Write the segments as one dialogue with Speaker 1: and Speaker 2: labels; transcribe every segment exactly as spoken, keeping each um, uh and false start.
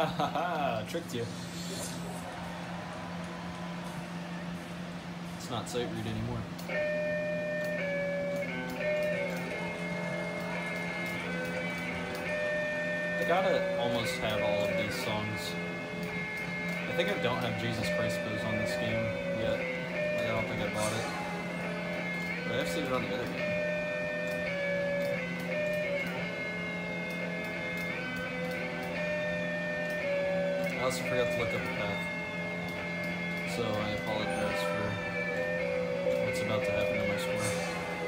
Speaker 1: Haha, tricked you. It's not sight read anymore. I gotta almost have all of these songs. I think I don't have Jesus Christ Pose on this game yet. Like, I don't think I bought it. But I've seen it on the other game. I also forgot to look up the path. So I apologize for what's about to happen to my score.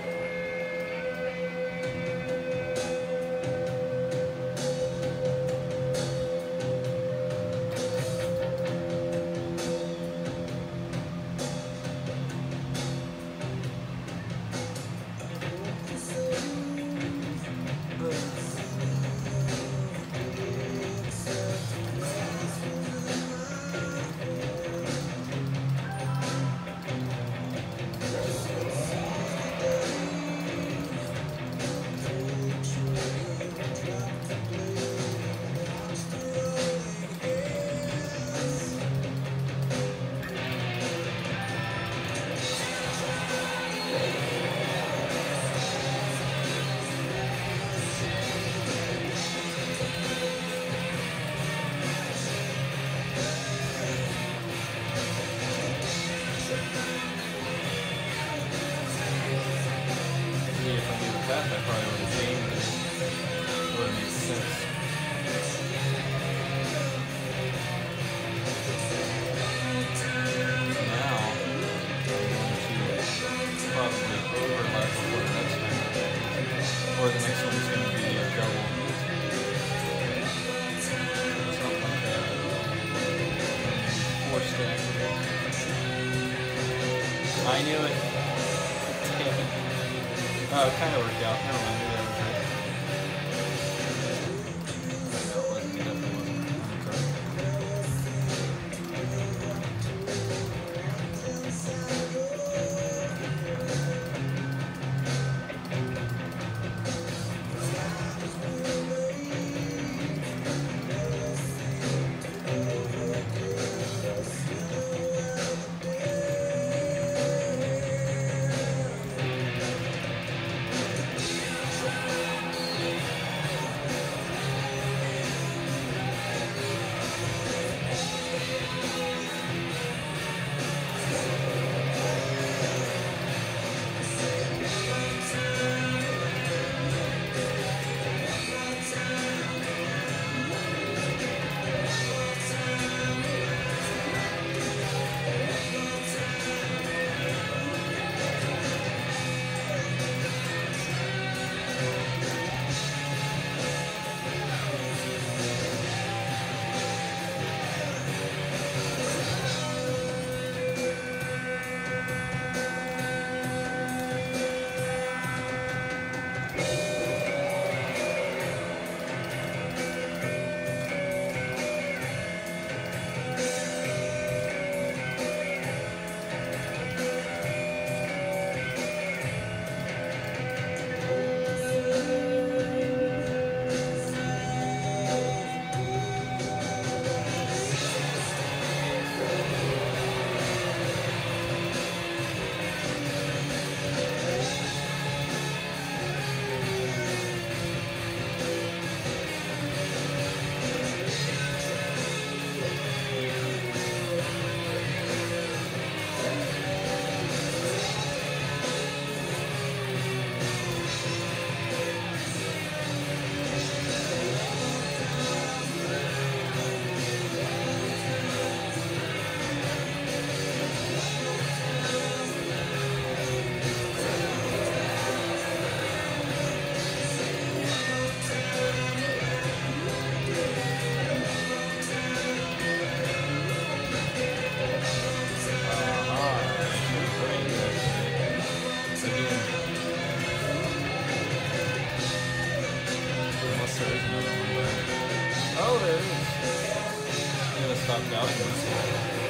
Speaker 1: That I probably would have changed it. It would have made sense. Now, I'm going to probably overlap for the next one. Or the next one is going to be a double. Something like that. Four stack. I knew it. Damn it. Oh, it kind of worked out. Never mind. Maybe that was right. No, it wasn't. It definitely wasn't. I'm sorry. Oh, there it is. I'm gonna stop doubting myself.